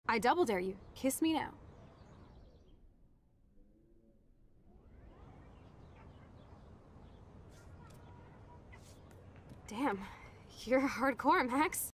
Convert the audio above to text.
I double dare you. Kiss me now. Damn, you're hardcore, Max.